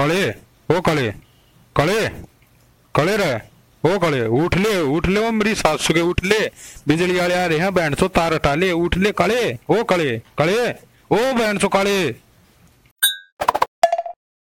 काले, ओ काले, काले, काले रे, ओ काले, उठ ले, वो मेरी सासू के उठ ले, बिजली वाले आ रहे हैं, बैंड सो तार हटा ले, उठ ले काले, ओ काले, काले, ओ बैंड सो काले।